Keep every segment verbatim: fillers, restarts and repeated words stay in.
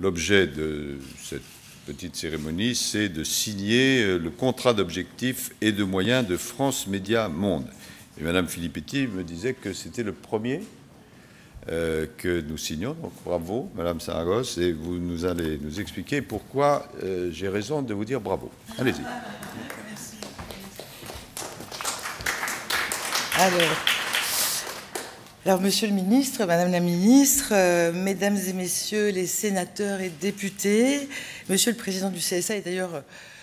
l'objet de cette petite cérémonie, c'est de signer le contrat d'objectifs et de moyens de France Médias Monde. Et Madame Filippetti me disait que c'était le premier euh, que nous signions. Donc bravo, Madame Saragosse, et vous nous allez nous expliquer pourquoi euh, j'ai raison de vous dire bravo. Allez-y. Alors, alors, Monsieur le Ministre, Madame la Ministre, euh, Mesdames et Messieurs les sénateurs et députés, Monsieur le Président du C S A, et d'ailleurs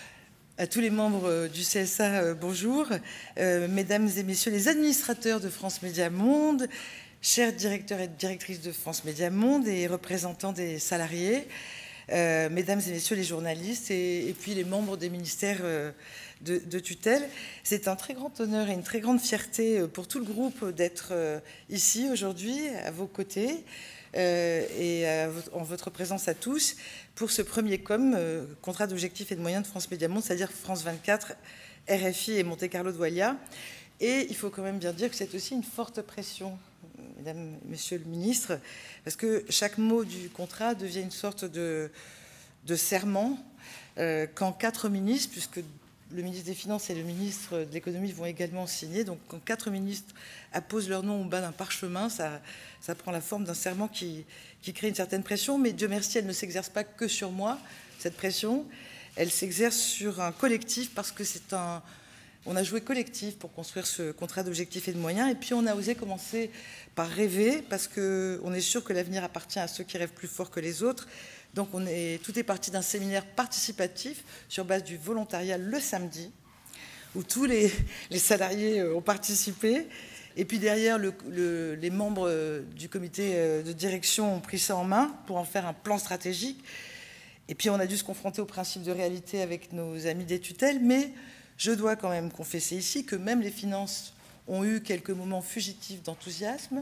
à tous les membres du C S A, euh, bonjour, euh, Mesdames et Messieurs les administrateurs de France Médias Monde, chers directeurs et directrices de France Médias Monde et représentants des salariés, euh, Mesdames et Messieurs les journalistes et, et puis les membres des ministères euh, De, de tutelle. C'est un très grand honneur et une très grande fierté pour tout le groupe d'être ici aujourd'hui à vos côtés euh, et à, en votre présence à tous pour ce premier com, euh, contrat d'objectifs et de moyens de France Médias Monde, c'est-à-dire France vingt-quatre, R F I et Monte Carlo Doualiya. Et il faut quand même bien dire que c'est aussi une forte pression, Mesdames et Messieurs le Ministre, parce que chaque mot du contrat devient une sorte de, de serment euh, quand quatre ministres, puisque le ministre des Finances et le ministre de l'Économie vont également signer. Donc, quand quatre ministres apposent leur nom au bas d'un parchemin, ça, ça prend la forme d'un serment qui, qui crée une certaine pression. Mais Dieu merci, elle ne s'exerce pas que sur moi, cette pression. Elle s'exerce sur un collectif parce que c'est un... On a joué collectif pour construire ce contrat d'objectifs et de moyens. Et puis, on a osé commencer par rêver parce qu'on est sûr que l'avenir appartient à ceux qui rêvent plus fort que les autres. Donc, on est, tout est parti d'un séminaire participatif sur base du volontariat le samedi, où tous les, les salariés ont participé. Et puis derrière, le, le, les membres du comité de direction ont pris ça en main pour en faire un plan stratégique. Et puis, on a dû se confronter au principe de réalité avec nos amis des tutelles. Mais je dois quand même confesser ici que même les finances ont eu quelques moments fugitifs d'enthousiasme.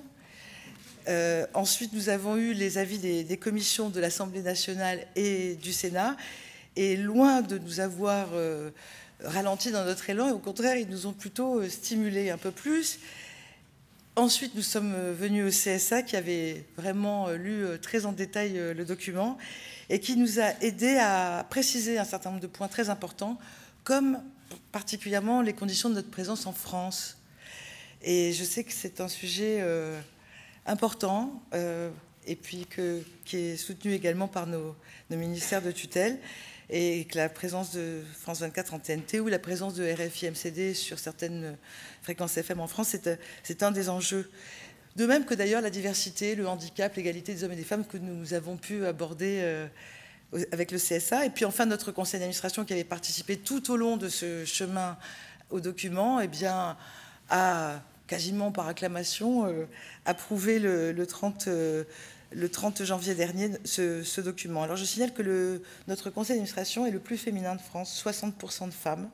Euh, ensuite, nous avons eu les avis des, des commissions de l'Assemblée nationale et du Sénat, et loin de nous avoir euh, ralenti dans notre élan, et au contraire, ils nous ont plutôt euh, stimulés un peu plus. Ensuite, nous sommes venus au C S A, qui avait vraiment euh, lu euh, très en détail euh, le document, et qui nous a aidés à préciser un certain nombre de points très importants, comme particulièrement les conditions de notre présence en France. Et je sais que c'est un sujet... Euh, important, euh, et puis que, qui est soutenu également par nos, nos ministères de tutelle, et que la présence de France vingt-quatre en T N T ou la présence de R F I M C D sur certaines fréquences F M en France, c'est un des enjeux. De même que d'ailleurs la diversité, le handicap, l'égalité des hommes et des femmes que nous avons pu aborder euh, avec le C S A. Et puis enfin, notre conseil d'administration qui avait participé tout au long de ce chemin au document, eh bien, a quasiment par acclamation, euh, approuvé le, le, trente, euh, le trente janvier dernier ce, ce document. Alors je signale que le, notre conseil d'administration est le plus féminin de France, soixante pour cent de femmes.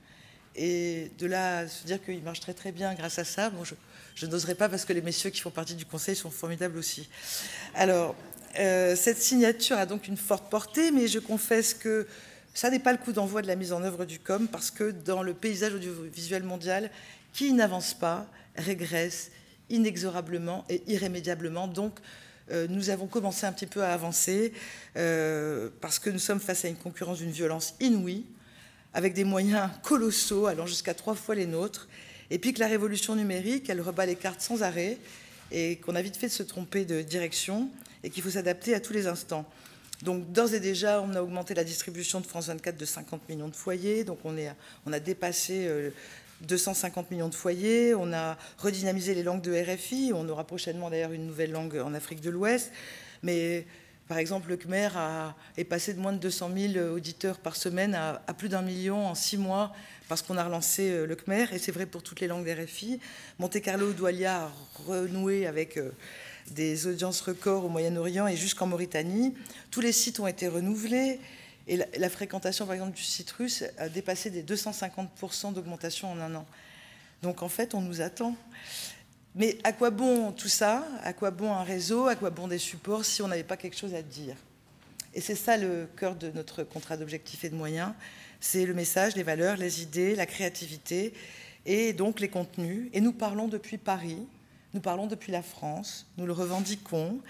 Et de là à se dire qu'il marche très très bien grâce à ça, bon, je, je n'oserais pas parce que les messieurs qui font partie du conseil sont formidables aussi. Alors, euh, cette signature a donc une forte portée, mais je confesse que ça n'est pas le coup d'envoi de la mise en œuvre du C O M, parce que dans le paysage audiovisuel mondial, qui n'avance pas régresse inexorablement et irrémédiablement. Donc, euh, nous avons commencé un petit peu à avancer euh, parce que nous sommes face à une concurrence d'une violence inouïe, avec des moyens colossaux, allant jusqu'à trois fois les nôtres, et puis que la révolution numérique, elle rebat les cartes sans arrêt, et qu'on a vite fait de se tromper de direction, et qu'il faut s'adapter à tous les instants. Donc, d'ores et déjà, on a augmenté la distribution de France vingt-quatre de cinquante millions de foyers, donc on, est, on a dépassé... Euh, deux cent cinquante millions de foyers, on a redynamisé les langues de R F I, on aura prochainement d'ailleurs une nouvelle langue en Afrique de l'Ouest, mais par exemple le Khmer a, est passé de moins de deux cent mille auditeurs par semaine à, à plus d'un million en six mois parce qu'on a relancé le Khmer, et c'est vrai pour toutes les langues d'R F I. Monte Carlo Doualiya a renoué avec des audiences records au Moyen-Orient et jusqu'en Mauritanie. Tous les sites ont été renouvelés. Et la, la fréquentation, par exemple, du site russe a dépassé des deux cent cinquante pour cent d'augmentation en un an. Donc, en fait, on nous attend. Mais à quoi bon tout ça? À quoi bon un réseau? À quoi bon des supports si on n'avait pas quelque chose à dire? Et c'est ça le cœur de notre contrat d'objectifs et de moyens. C'est le message, les valeurs, les idées, la créativité et donc les contenus. Et nous parlons depuis Paris, nous parlons depuis la France, nous le revendiquons.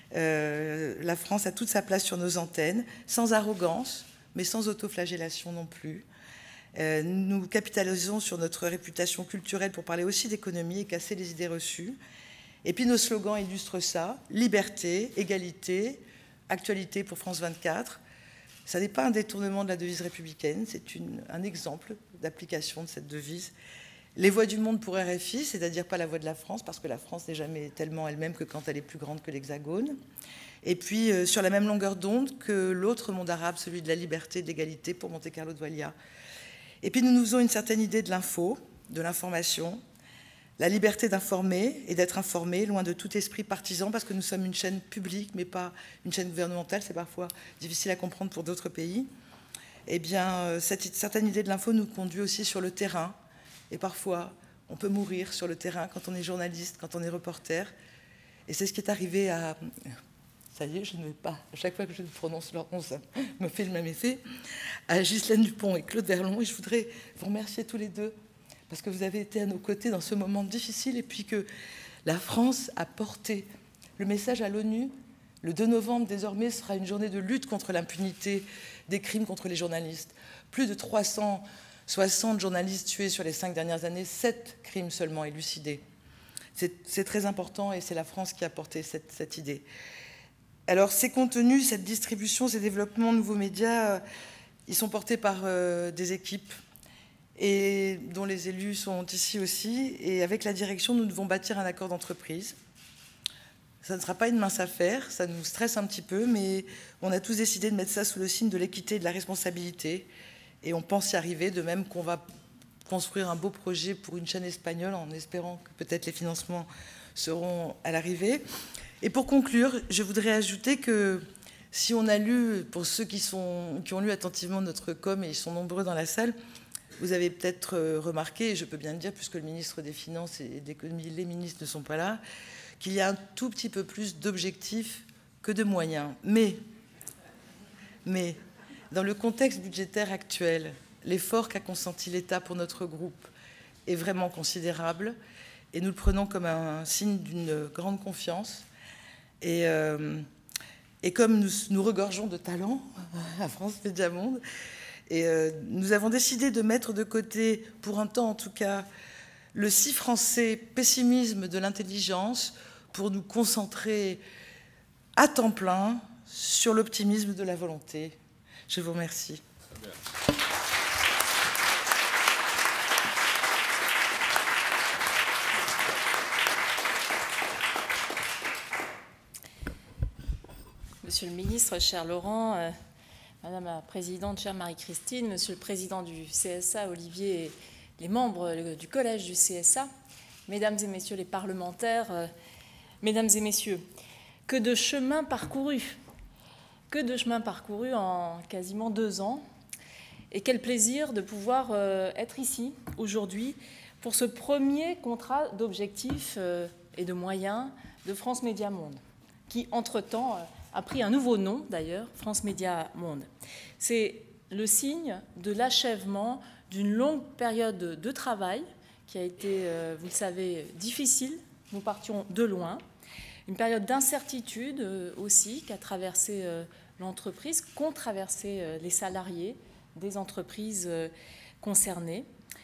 Euh, la France a toute sa place sur nos antennes, sans arrogance, mais sans autoflagellation non plus. Euh, nous capitalisons sur notre réputation culturelle pour parler aussi d'économie et casser les idées reçues. Et puis nos slogans illustrent ça, liberté, égalité, actualité pour France vingt-quatre. Ça n'est pas un détournement de la devise républicaine, c'est un exemple d'application de cette devise. Les voix du monde pour R F I, c'est-à-dire pas la voix de la France, parce que la France n'est jamais tellement elle-même que quand elle est plus grande que l'Hexagone. Et puis euh, sur la même longueur d'onde que l'autre monde arabe, celui de la liberté, de l'égalité pour Monte Carlo Doualiya. Et puis nous nous faisons une certaine idée de l'info, de l'information, la liberté d'informer et d'être informé, loin de tout esprit partisan, parce que nous sommes une chaîne publique, mais pas une chaîne gouvernementale, c'est parfois difficile à comprendre pour d'autres pays. Eh bien, cette certaine idée de l'info nous conduit aussi sur le terrain, et parfois, on peut mourir sur le terrain quand on est journaliste, quand on est reporter, et c'est ce qui est arrivé à... Ça y est, je ne vais pas, à chaque fois que je prononce leur nom, ça me fait le même effet, à Ghislaine Dupont et Claude Verlon, et je voudrais vous remercier tous les deux, parce que vous avez été à nos côtés dans ce moment difficile, et puis que la France a porté le message à l'ONU. Le deux novembre, désormais, sera une journée de lutte contre l'impunité des crimes contre les journalistes. Plus de trois cent soixante journalistes tués sur les cinq dernières années, sept crimes seulement élucidés. C'est très important, et c'est la France qui a porté cette, cette idée. Alors, ces contenus, cette distribution, ces développements de nouveaux médias, euh, ils sont portés par euh, des équipes, et dont les élus sont ici aussi. Et avec la direction, nous devons bâtir un accord d'entreprise. Ça ne sera pas une mince affaire, ça nous stresse un petit peu, mais on a tous décidé de mettre ça sous le signe de l'équité et de la responsabilité. Et on pense y arriver, de même qu'on va construire un beau projet pour une chaîne espagnole, en espérant que peut-être les financements seront à l'arrivée. Et pour conclure, je voudrais ajouter que si on a lu, pour ceux qui, sont, qui ont lu attentivement notre com, et ils sont nombreux dans la salle, vous avez peut-être remarqué, et je peux bien le dire, puisque le ministre des Finances et de l'Économie, les ministres ne sont pas là, qu'il y a un tout petit peu plus d'objectifs que de moyens. Mais, mais dans le contexte budgétaire actuel, l'effort qu'a consenti l'État pour notre groupe est vraiment considérable, et nous le prenons comme un signe d'une grande confiance. Et, euh, et comme nous, nous regorgeons de talent à France Médias Monde, et euh, nous avons décidé de mettre de côté, pour un temps en tout cas, le si français pessimisme de l'intelligence pour nous concentrer à temps plein sur l'optimisme de la volonté. Je vous remercie. Monsieur le ministre, cher Laurent, euh, Madame la Présidente, chère Marie-Christine, Monsieur le Président du C S A, Olivier, et les membres du Collège du C S A, Mesdames et Messieurs les parlementaires, euh, Mesdames et Messieurs, que de chemin parcouru, que de chemin parcouru en quasiment deux ans, et quel plaisir de pouvoir euh, être ici aujourd'hui pour ce premier contrat d'objectifs euh, et de moyens de France Médias Monde, qui entre-temps euh, a pris un nouveau nom d'ailleurs, France Médias Monde. C'est le signe de l'achèvement d'une longue période de travail qui a été, euh, vous le savez, difficile. Nous partions de loin. Une période d'incertitude euh, aussi qu'a traversé euh, l'entreprise, qu'ont traversé euh, les salariés des entreprises euh, concernées.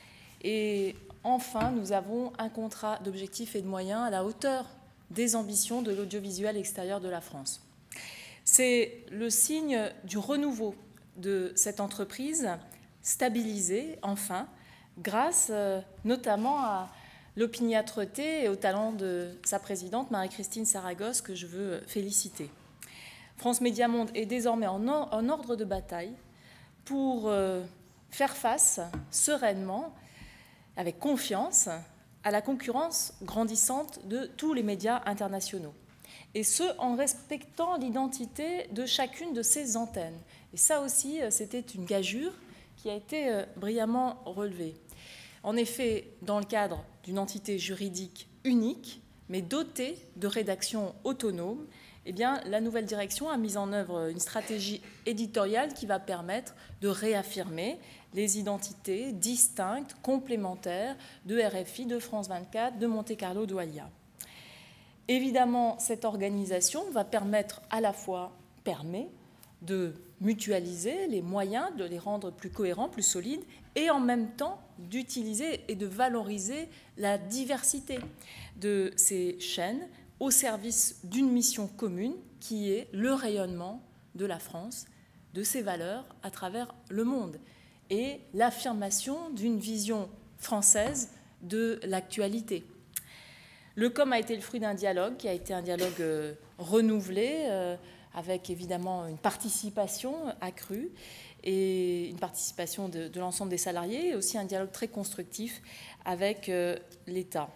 Et enfin, nous avons un contrat d'objectifs et de moyens à la hauteur des ambitions de l'audiovisuel extérieur de la France. C'est le signe du renouveau de cette entreprise stabilisée, enfin, grâce euh, notamment à l'opiniâtreté et au talent de sa présidente, Marie-Christine Saragosse, que je veux féliciter. France Médias Monde est désormais en, or en ordre de bataille pour euh, faire face sereinement, avec confiance, à la concurrence grandissante de tous les médias internationaux. Et ce, en respectant l'identité de chacune de ces antennes. Et ça aussi, c'était une gageure qui a été brillamment relevée. En effet, dans le cadre d'une entité juridique unique, mais dotée de rédactions autonomes, eh bien, la nouvelle direction a mis en œuvre une stratégie éditoriale qui va permettre de réaffirmer les identités distinctes, complémentaires de R F I, de France vingt-quatre, de Monte Carlo Doualiya. Évidemment, cette organisation va permettre à la fois, permet de mutualiser les moyens, de les rendre plus cohérents, plus solides, et en même temps d'utiliser et de valoriser la diversité de ces chaînes au service d'une mission commune qui est le rayonnement de la France, de ses valeurs à travers le monde et l'affirmation d'une vision française de l'actualité. Le C O M a été le fruit d'un dialogue qui a été un dialogue euh, renouvelé, euh, avec évidemment une participation accrue et une participation de, de l'ensemble des salariés, et aussi un dialogue très constructif avec euh, l'État.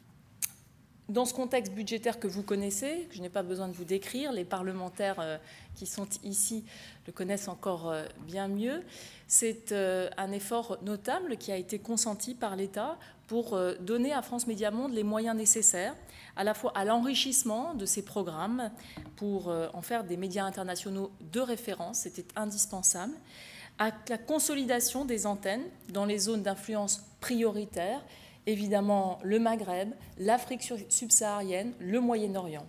Dans ce contexte budgétaire que vous connaissez, que je n'ai pas besoin de vous décrire, les parlementaires euh, qui sont ici le connaissent encore euh, bien mieux, c'est euh, un effort notable qui a été consenti par l'État pour euh, donner à France Médias Monde les moyens nécessaires, à la fois à l'enrichissement de ces programmes, pour euh, en faire des médias internationaux de référence, c'était indispensable, à la consolidation des antennes dans les zones d'influence prioritaires, évidemment le Maghreb, l'Afrique subsaharienne, le Moyen-Orient.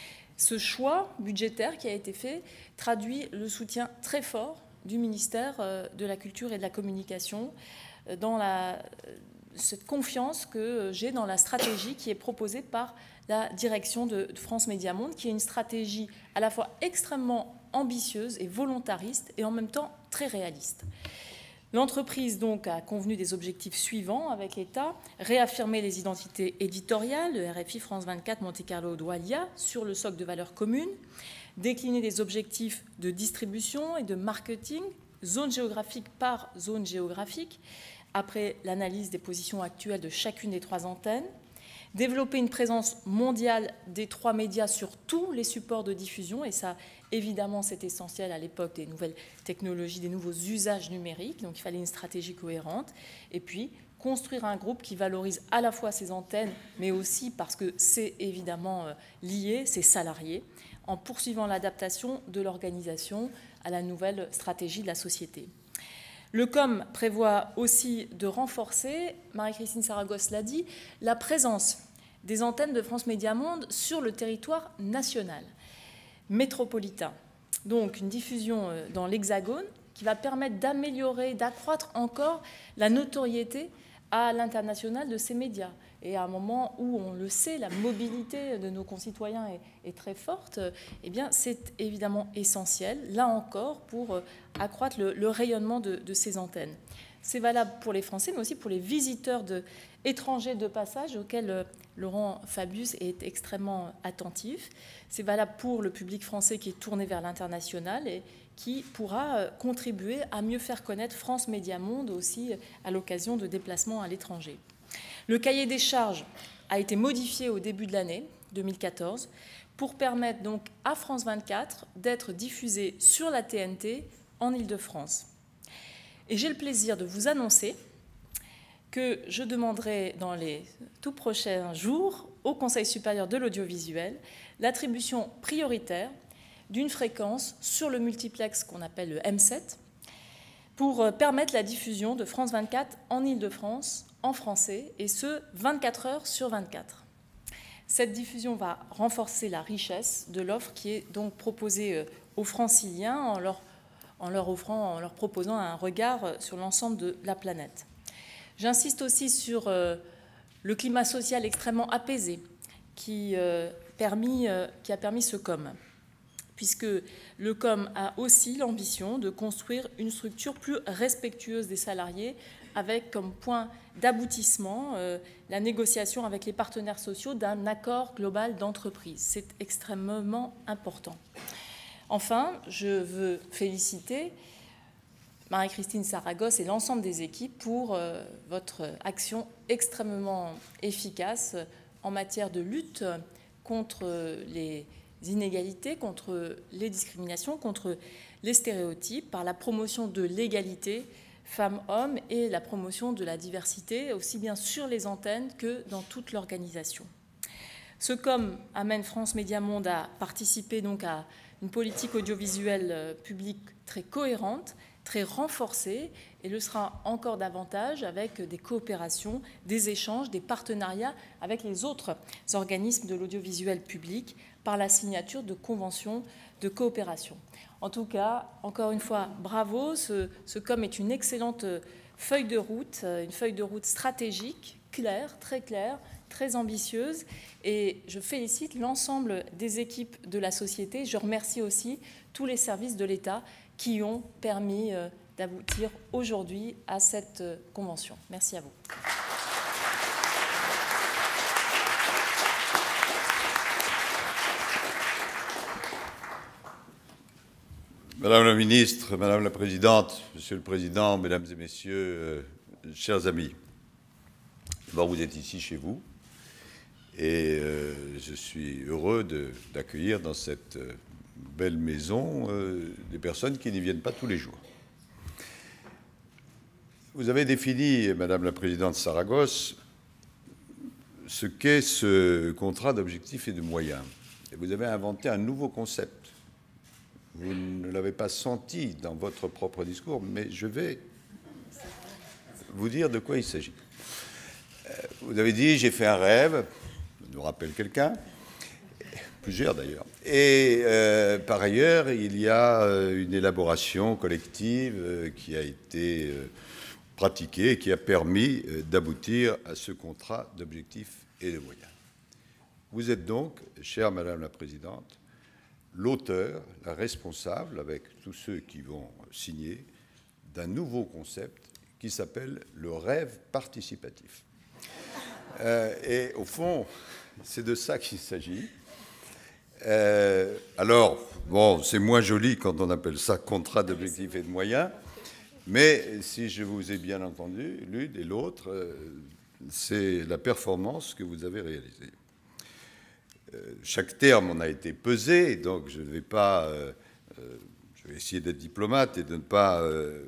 Ce choix budgétaire qui a été fait traduit le soutien très fort du ministère de la Culture et de la Communication dans la, cette confiance que j'ai dans la stratégie qui est proposée par la direction de France Médias Monde, qui est une stratégie à la fois extrêmement ambitieuse et volontariste et en même temps très réaliste. L'entreprise donc a convenu des objectifs suivants avec l'État: réaffirmer les identités éditoriales, le R F I, France vingt-quatre, Monte Carlo, Doualiya, sur le socle de valeurs communes, décliner des objectifs de distribution et de marketing, zone géographique par zone géographique, après l'analyse des positions actuelles de chacune des trois antennes, développer une présence mondiale des trois médias sur tous les supports de diffusion, et ça, évidemment, c'est essentiel à l'époque des nouvelles technologies, des nouveaux usages numériques, donc il fallait une stratégie cohérente, et puis construire un groupe qui valorise à la fois ses antennes, mais aussi, parce que c'est évidemment lié, ses salariés, en poursuivant l'adaptation de l'organisation à la nouvelle stratégie de la société. Le C O M prévoit aussi de renforcer, Marie-Christine Saragosse l'a dit, la présence des antennes de France Médias Monde sur le territoire national, métropolitain. Donc une diffusion dans l'Hexagone qui va permettre d'améliorer, d'accroître encore la notoriété à l'international de ces médias. Et à un moment où, on le sait, la mobilité de nos concitoyens est, est très forte, eh bien, c'est évidemment essentiel, là encore, pour accroître le, le rayonnement de, de ces antennes. C'est valable pour les Français, mais aussi pour les visiteurs de, étrangers de passage auxquels Laurent Fabius est extrêmement attentif. C'est valable pour le public français qui est tourné vers l'international et qui pourra contribuer à mieux faire connaître France Médias Monde aussi à l'occasion de déplacements à l'étranger. Le cahier des charges a été modifié au début de l'année deux mille quatorze pour permettre donc à France vingt-quatre d'être diffusée sur la T N T en Île-de-France. Et j'ai le plaisir de vous annoncer que je demanderai dans les tout prochains jours au Conseil supérieur de l'audiovisuel l'attribution prioritaire d'une fréquence sur le multiplex qu'on appelle le M sept pour permettre la diffusion de France vingt-quatre en Île-de-France en français, et ce, vingt-quatre heures sur vingt-quatre. Cette diffusion va renforcer la richesse de l'offre qui est donc proposée aux Franciliens en leur, en leur offrant, en leur proposant un regard sur l'ensemble de la planète. J'insiste aussi sur euh, le climat social extrêmement apaisé qui, euh, permis, euh, qui a permis ce C O M, puisque le C O M a aussi l'ambition de construire une structure plus respectueuse des salariés, avec comme point d'aboutissement euh, la négociation avec les partenaires sociaux d'un accord global d'entreprise. C'est extrêmement important. Enfin, je veux féliciter Marie-Christine Saragosse et l'ensemble des équipes pour euh, votre action extrêmement efficace en matière de lutte contre les inégalités, contre les discriminations, contre les stéréotypes, par la promotion de l'égalité femmes-hommes et la promotion de la diversité, aussi bien sur les antennes que dans toute l'organisation. Ce C O M amène France Médias Monde à participer donc à une politique audiovisuelle publique très cohérente, très renforcée, et le sera encore davantage avec des coopérations, des échanges, des partenariats avec les autres organismes de l'audiovisuel public par la signature de conventions de coopération. En tout cas, encore une fois, bravo, ce, ce C O M est une excellente feuille de route, une feuille de route stratégique, claire, très claire, très ambitieuse, et je félicite l'ensemble des équipes de la société. Je remercie aussi tous les services de l'État qui ont permis d'aboutir aujourd'hui à cette convention. Merci à vous. Madame la ministre, Madame la Présidente, Monsieur le Président, Mesdames et Messieurs, euh, chers amis, d'abord vous êtes ici chez vous et euh, je suis heureux d'accueillir dans cette euh, belle maison euh, des personnes qui n'y viennent pas tous les jours. Vous avez défini, Madame la Présidente Saragosse, ce qu'est ce contrat d'objectifs et de moyens. Et vous avez inventé un nouveau concept. Vous ne l'avez pas senti dans votre propre discours, mais je vais vous dire de quoi il s'agit. Vous avez dit « j'ai fait un rêve », nous rappelle quelqu'un, plusieurs d'ailleurs. Et euh, par ailleurs, il y a une élaboration collective euh, qui a été euh, pratiquée et qui a permis euh, d'aboutir à ce contrat d'objectifs et de moyens. Vous êtes donc, chère Madame la Présidente, l'auteur, la responsable, avec tous ceux qui vont signer, d'un nouveau concept qui s'appelle le rêve participatif. Euh, et au fond, c'est de ça qu'il s'agit. Euh, alors, bon, c'est moins joli quand on appelle ça contrat d'objectifs et de moyens, mais si je vous ai bien entendu, l'une et l'autre, euh, c'est la performance que vous avez réalisée. Euh, chaque terme en a été pesé, donc je ne vais pas, euh, euh, je vais essayer d'être diplomate et de ne pas euh,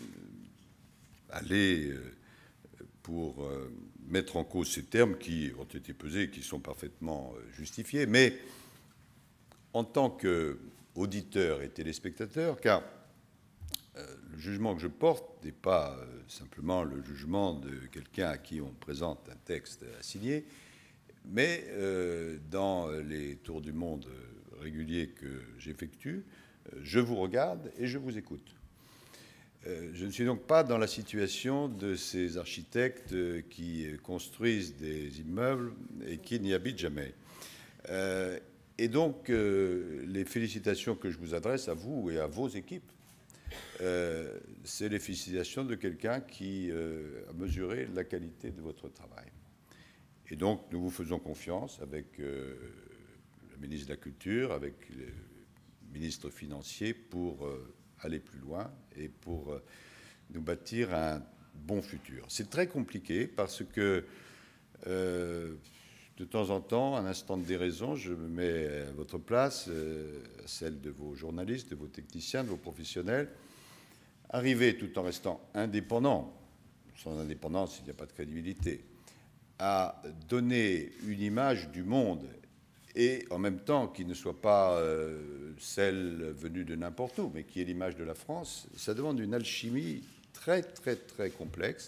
aller euh, pour euh, mettre en cause ces termes qui ont été pesés et qui sont parfaitement euh, justifiés, mais en tant qu'auditeur et téléspectateur, car euh, le jugement que je porte n'est pas euh, simplement le jugement de quelqu'un à qui on présente un texte à signer, mais euh, dans les tours du monde réguliers que j'effectue, euh, je vous regarde et je vous écoute. Euh, je ne suis donc pas dans la situation de ces architectes qui construisent des immeubles et qui n'y habitent jamais. Euh, et donc, euh, les félicitations que je vous adresse à vous et à vos équipes, euh, c'est les félicitations de quelqu'un qui euh, a mesuré la qualité de votre travail. Et donc, nous vous faisons confiance avec euh, le ministre de la Culture, avec le ministre financier pour euh, aller plus loin et pour euh, nous bâtir un bon futur. C'est très compliqué parce que euh, de temps en temps, à un instant de déraison, je me mets à votre place, euh, à celle de vos journalistes, de vos techniciens, de vos professionnels, arriver tout en restant indépendant. Sans indépendance, il n'y a pas de crédibilité, à donner une image du monde et en même temps qui ne soit pas euh, celle venue de n'importe où, mais qui est l'image de la France, ça demande une alchimie très, très, très complexe.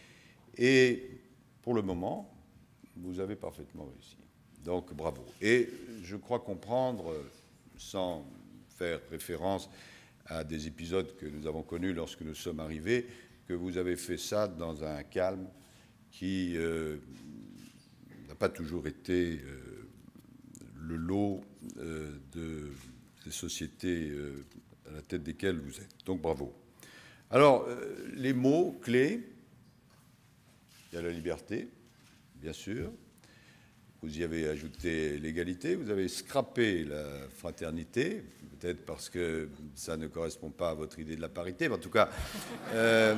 Et pour le moment, vous avez parfaitement réussi. Donc, bravo. Et je crois comprendre, sans faire référence à des épisodes que nous avons connus lorsque nous sommes arrivés, que vous avez fait ça dans un calme qui euh, n'a pas toujours été euh, le lot euh, de, des sociétés euh, à la tête desquelles vous êtes. Donc, bravo. Alors, euh, les mots clés, il y a la liberté, bien sûr. Vous y avez ajouté l'égalité. Vous avez scrappé la fraternité, peut-être parce que ça ne correspond pas à votre idée de la parité. Mais en tout cas, euh,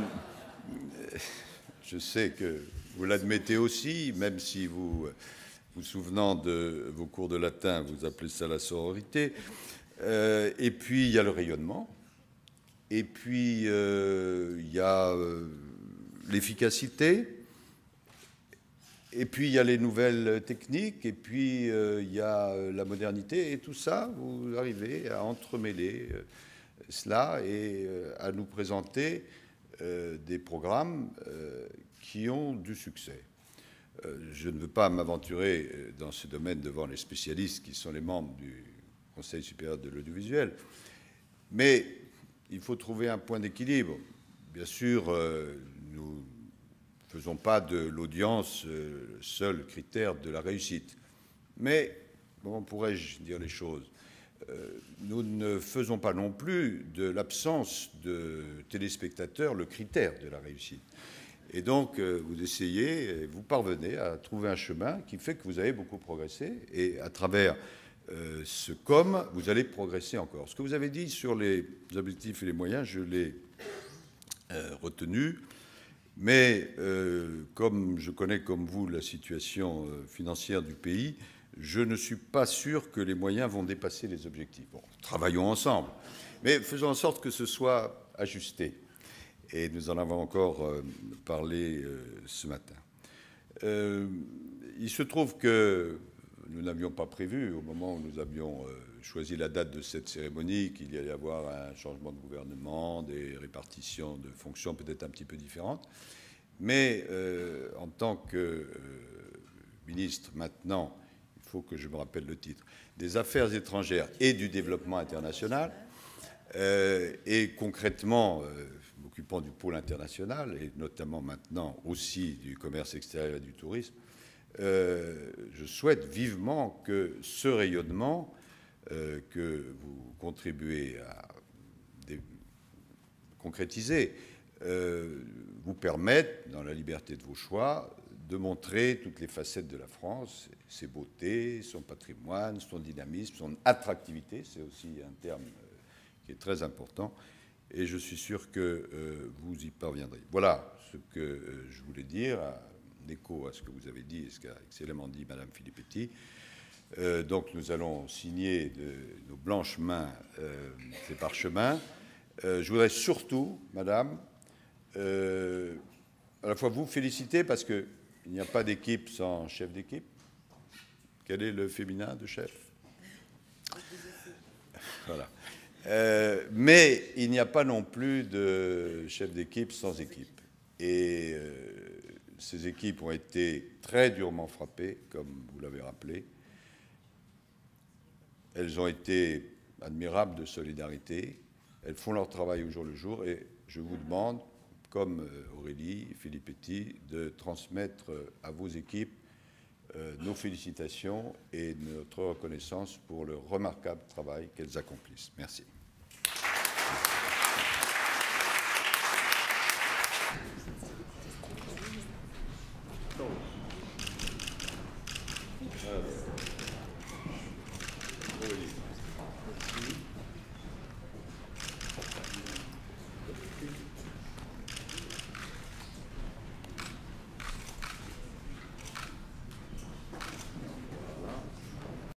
je sais que vous l'admettez aussi, même si vous, vous souvenant de vos cours de latin, vous appelez ça la sororité. Euh, et puis, il y a le rayonnement. Et puis, euh, il y a euh, l'efficacité. et puis il y a les nouvelles techniques, et puis euh, il y a la modernité, et tout ça, vous arrivez à entremêler euh, cela et euh, à nous présenter euh, des programmes euh, qui ont du succès. Euh, je ne veux pas m'aventurer dans ce domaine devant les spécialistes qui sont les membres du Conseil supérieur de l'audiovisuel, mais il faut trouver un point d'équilibre. Bien sûr, euh, nous ne faisons pas de l'audience euh, le seul critère de la réussite. Mais, comment pourrais-je dire les choses, euh, nous ne faisons pas non plus de l'absence de téléspectateurs le critère de la réussite. Et donc, euh, vous essayez, vous parvenez à trouver un chemin qui fait que vous avez beaucoup progressé. Et à travers euh, ce com, vous allez progresser encore. Ce que vous avez dit sur les objectifs et les moyens, je l'ai euh, retenu. Mais euh, comme je connais comme vous la situation euh, financière du pays, je ne suis pas sûr que les moyens vont dépasser les objectifs. Bon, travaillons ensemble, mais faisons en sorte que ce soit ajusté. Et nous en avons encore euh, parlé euh, ce matin. Euh, il se trouve que nous n'avions pas prévu, au moment où nous avions euh, choisi la date de cette cérémonie, qu'il y allait y avoir un changement de gouvernement, des répartitions de fonctions peut-être un petit peu différentes. Mais euh, en tant que euh, ministre maintenant, il faut que je me rappelle le titre, des Affaires étrangères et du développement international, euh, et concrètement euh, m'occupant du pôle international, et notamment maintenant aussi du commerce extérieur et du tourisme, euh, je souhaite vivement que ce rayonnement euh, que vous contribuez à concrétiser euh, vous permette, dans la liberté de vos choix, de montrer toutes les facettes de la France, ses beautés, son patrimoine, son dynamisme, son attractivité, c'est aussi un terme qui est très important, et je suis sûr que euh, vous y parviendrez. Voilà ce que euh, je voulais dire, en écho à ce que vous avez dit et ce qu'a excellemment dit Madame Filippetti. Euh, donc nous allons signer de nos blanches mains euh, ces parchemins. Euh, je voudrais surtout, Madame, euh, à la fois vous féliciter parce qu'il n'y a pas d'équipe sans chef d'équipe. Quel est le féminin de chef? Voilà. Euh, mais il n'y a pas non plus de chef d'équipe sans équipe. Et euh, ces équipes ont été très durement frappées, comme vous l'avez rappelé. Elles ont été admirables de solidarité. Elles font leur travail au jour le jour. Et je vous demande, comme Aurélie Filippetti, de transmettre à vos équipes euh, nos félicitations et notre reconnaissance pour le remarquable travail qu'elles accomplissent. Merci.